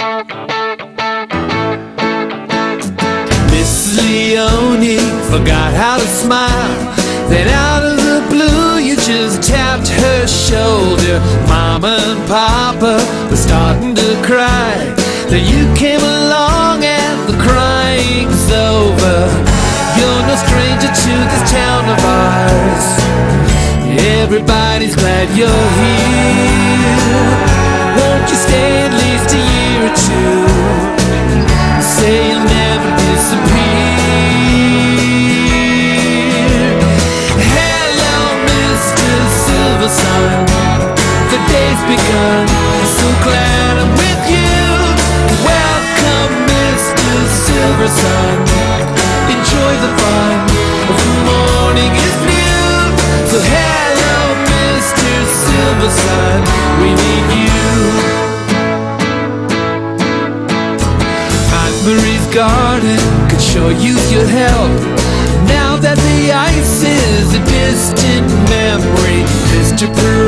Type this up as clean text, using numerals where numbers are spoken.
Mrs. Leone forgot how to smile. Then out of the blue you just tapped her shoulder. Mama and Papa were starting to cry. Then you came along and the crying's over. You're no stranger to this town of ours. Everybody's glad you're here. Won't you stay at least a year or two? Say you'll never disappear. Hello, Mr. Silversun, the day's begun. So glad I'm with you. Welcome, Mr. Silversun. Enjoy the fun. The morning is new. So hello, Mr. Silversun, we need you. Aunt Marie's garden could sure use your help. Now that the ice is a distant memory, Mr.